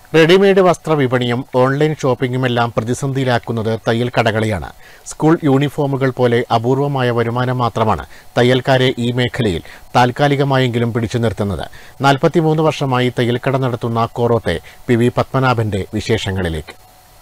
Readymade വസ്ത്രവിപണിയും online ഷോപ്പിംഗുമെല്ലാം പ്രതിസന്ധിയിലാക്കുന്നത് തയ്യൽ കടകളെയാണ്. School യൂണിഫോമുകൾ പോലെ അപൂർവമായ വരുമാനം മാത്രമാണ് തയ്യൽക്കാരെ ഈ മേഖലയിൽ താൽക്കാലികമായെങ്കിലും പിടിച്ചു നിർത്തുന്നത്. 43 വർഷമായി തയ്യൽക്കട നടത്തുന്ന കോറോത്തെ PV പത്മനാഭന്റെ വിശേഷങ്ങളിലേക്ക്.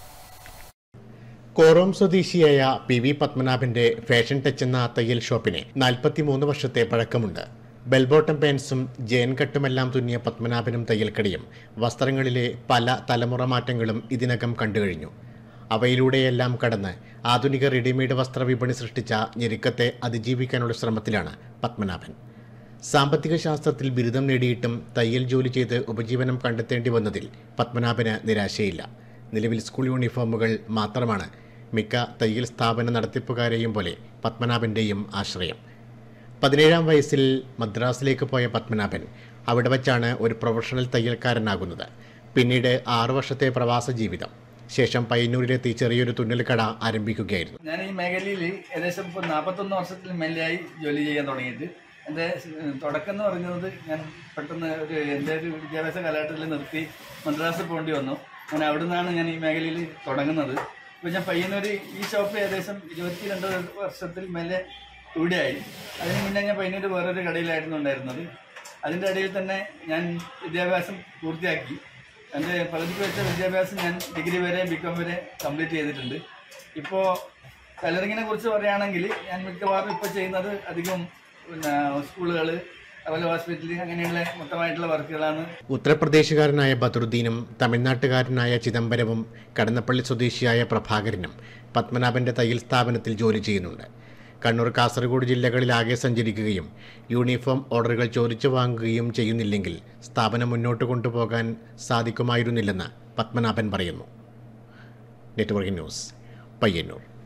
കോറോം സ്വദേശിയായ PV പത്മനാഭന്റെ ഫാഷൻ ടച്ച് എന്ന തയ്യൽ ഷോപ്പിന് 43 വർഷത്തെ പഴക്കമുണ്ട്. ബെൽബോട്ടം പാൻസും ജയൻ കട്ടുമെല്ലാം തുന്നിയ പത്മനാഭനും തയ്യൽക്കടയും വസ്ത്രങ്ങളിലെ പല തലമുറ മാറ്റങ്ങളും ഇതിനകം കണ്ടുകഴിഞ്ഞു. അവയിലൂടെയെല്ലാം കടന്ന് ആധുനിക റെഡിമെയ്ഡ് വസ്ത്രവിപണി സൃഷ്ടിച്ച ഞെരുക്കത്തെ അതിജീവിക്കാനുള്ള ശ്രമത്തിലാണ് പത്മനാഭൻ. സാമ്പത്തിക ശാസ്ത്രത്തിൽ ബിരുദം നേടിയിട്ടും തയ്യൽ ജോലി ചെയ്ത് ഉപജീവനം കണ്ടെത്തേണ്ടി വന്നതിൽ പത്മനാഭന് നിരാശയില്ല. നിലവിൽ സ്കൂൾ യൂണിഫോമുകൾ മാത്രമാണ് മിക്ക തയ്യൽ സ്ഥാപന നടത്തിപ്പുകാരെയും പോലെ പത്മനാഭൻ്റെയും ആശ്രയം. 17-ാം വയസ്സിൽ മദ്രാസിലേക്ക് പോയ പത്മനാഭൻ അവിടെ വച്ചാണ് ഒരു പ്രൊഫഷണൽ തയ്യൽക്കാരനാകുന്നത്. പിന്നീട് 6 വർഷത്തെ പ്രവാസ ജീവിതം ശേഷം പയ്യന്നൂരിലെത്തി ചെറിയൊരു തുന്നൽ കട ആരംഭിക്കുകയായിരുന്നു. ഞാൻ ഈ മേഖലയിൽ ഏകദേശം 41 വർഷത്തിൽ മേലെയായി ജോലി ചെയ്യാൻ തുടങ്ങിയിട്ട്. എൻ്റെ തുടക്കം എന്ന് പറയുന്നത് ഞാൻ പെട്ടെന്ന് എൻ്റെ ഒരു വിദ്യാഭ്യാസ കാലഘട്ടത്തിൽ നിർത്തി മദ്രാസിൽ പോകേണ്ടി വന്നു. ഞാൻ അവിടെ നിന്നാണ് ഞാൻ ഈ മേഖലയിൽ തുടങ്ങുന്നത്. ഇപ്പോൾ ഞാൻ പയ്യന്നൂർ ഈ ഷോപ്പ് ഏകദേശം 22 വർഷത്തിൽ മേലെ ഇവിടെയായി. അതിന് മുന്നേ ഞാൻ പയ്യന്നൂർ വേറൊരു കടയിലായിരുന്നു ഉണ്ടായിരുന്നത്. അതിൻ്റെ ഇടയിൽ തന്നെ ഞാൻ വിദ്യാഭ്യാസം പൂർത്തിയാക്കി. എൻ്റെ പകുതിക്ക് വെച്ച വിദ്യാഭ്യാസം ഞാൻ ഡിഗ്രി വരെ BCom വരെ കംപ്ലീറ്റ് ചെയ്തിട്ടുണ്ട്. ഇപ്പോൾ ടൈലറിങ്ങിനെ കുറിച്ച് പറയുകയാണെങ്കിൽ ഞാൻ മിക്കവാറും ഇപ്പോൾ ചെയ്യുന്നത് അധികം സ്കൂളുകൾ, അതുപോലെ ഹോസ്പിറ്റൽ, അങ്ങനെയുള്ള മൊത്തമായിട്ടുള്ള വർക്കുകളാണ്. ഉത്തർപ്രദേശുകാരനായ ബദറുദ്ദീനും തമിഴ്നാട്ടുകാരനായ ചിദംബരവും കടന്നപ്പള്ളി സ്വദേശിയായ പ്രഭാകരനും പത്മനാഭന്റെ തയ്യൽ സ്ഥാപനത്തിൽ ജോലി ചെയ്യുന്നുണ്ട്. കണ്ണൂർ, കാസർഗോഡ് ജില്ലകളിലാകെ സഞ്ചരിക്കുകയും യൂണിഫോം ഓർഡറുകൾ ചോദിച്ചു വാങ്ങുകയും ചെയ്യുന്നില്ലെങ്കിൽ സ്ഥാപനം മുന്നോട്ട് കൊണ്ടുപോകാൻ സാധിക്കുമായിരുന്നില്ലെന്ന് പത്മനാഭൻ പറയുന്നു. Network news, Payyanur.